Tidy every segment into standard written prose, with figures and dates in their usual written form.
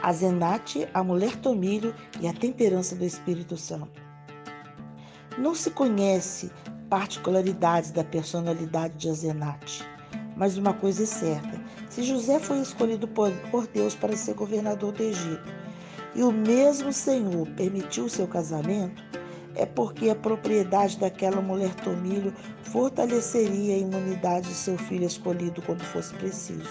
a Zenate, a mulher tomilho e a temperança do Espírito Santo. Não se conhece particularidades da personalidade de Azenate, mas uma coisa é certa: se José foi escolhido por Deus para ser governador do Egito e o mesmo Senhor permitiu o seu casamento, é porque a propriedade daquela mulher tomilho fortaleceria a imunidade de seu filho escolhido quando fosse preciso.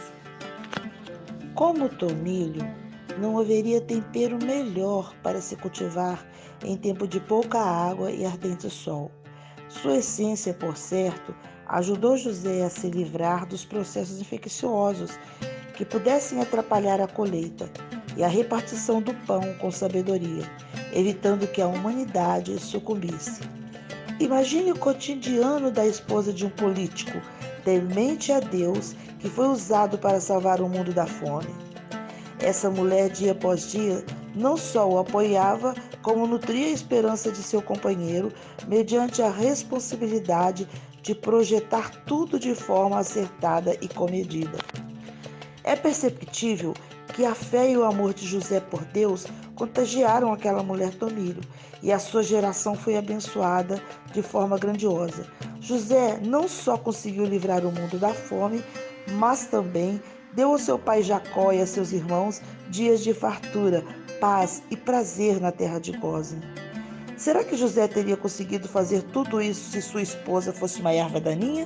Como tomilho, não haveria tempero melhor para se cultivar em tempo de pouca água e ardente sol. Sua essência, por certo, ajudou José a se livrar dos processos infecciosos que pudessem atrapalhar a colheita e a repartição do pão com sabedoria, evitando que a humanidade sucumbisse. Imagine o cotidiano da esposa de um político temente a Deus que foi usado para salvar o mundo da fome. Essa mulher, dia após dia, não só o apoiava, como nutria a esperança de seu companheiro, mediante a responsabilidade de projetar tudo de forma acertada e comedida. É perceptível que a fé e o amor de José por Deus contagiaram aquela mulher tomilho, e a sua geração foi abençoada de forma grandiosa. José não só conseguiu livrar o mundo da fome, mas também deu ao seu pai Jacó e a seus irmãos dias de fartura, paz e prazer na terra de Gósen. Será que José teria conseguido fazer tudo isso se sua esposa fosse uma erva daninha?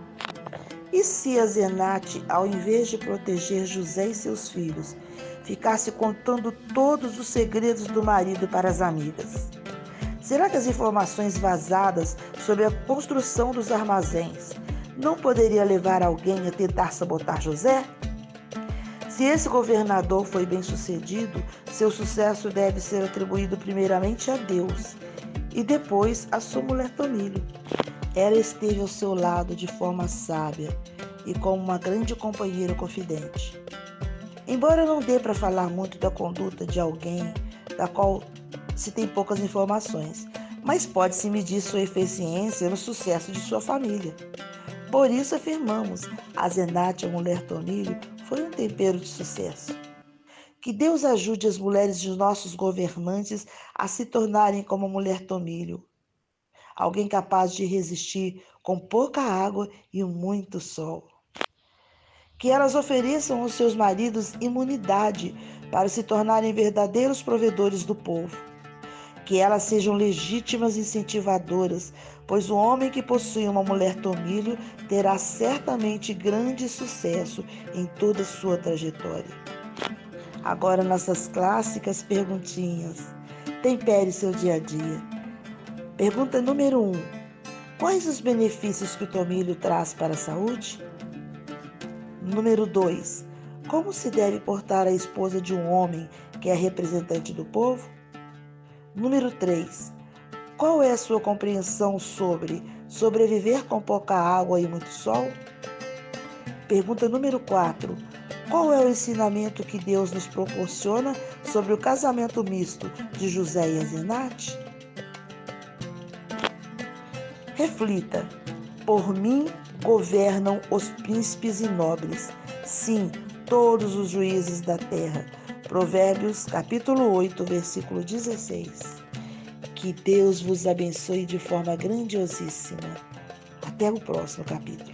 E se a Zenate, ao invés de proteger José e seus filhos, ficasse contando todos os segredos do marido para as amigas? Será que as informações vazadas sobre a construção dos armazéns não poderia levar alguém a tentar sabotar José? Se esse governador foi bem-sucedido, seu sucesso deve ser atribuído primeiramente a Deus e depois a sua mulher tomilho. Ela esteve ao seu lado de forma sábia e como uma grande companheira confidente. Embora não dê para falar muito da conduta de alguém da qual se tem poucas informações, mas pode-se medir sua eficiência no sucesso de sua família. Por isso afirmamos, a Zenate, a mulher tomilho, foi um tempero de sucesso. Que Deus ajude as mulheres de nossos governantes a se tornarem como a mulher tomilho, alguém capaz de resistir com pouca água e muito sol. Que elas ofereçam aos seus maridos imunidade para se tornarem verdadeiros provedores do povo. Que elas sejam legítimas incentivadoras, pois o homem que possui uma mulher tomilho terá certamente grande sucesso em toda a sua trajetória. Agora nossas clássicas perguntinhas. Tempere seu dia a dia. Pergunta número 1. Quais os benefícios que o tomilho traz para a saúde? Número 2. Como se deve portar a esposa de um homem que é representante do povo? Número 3. Qual é a sua compreensão sobre sobreviver com pouca água e muito sol? Pergunta número 4. Qual é o ensinamento que Deus nos proporciona sobre o casamento misto de José e Zenate? Reflita. Por mim governam os príncipes e nobres, sim, todos os juízes da terra. Provérbios, capítulo 8, versículo 16. Que Deus vos abençoe de forma grandiosíssima. Até o próximo capítulo.